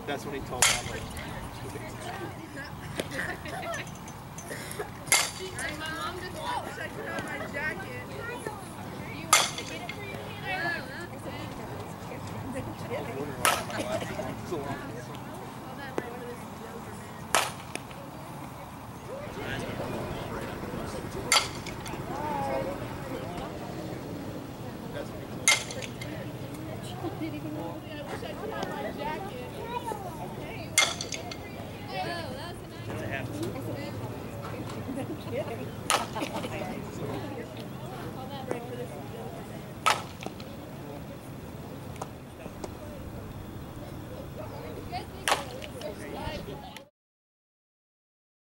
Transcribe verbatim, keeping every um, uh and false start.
That's when he told that, like, my mom just oh, I put on my jacket. You want to get it for you? so long. Oh, that's a nice. That's a half. No kidding.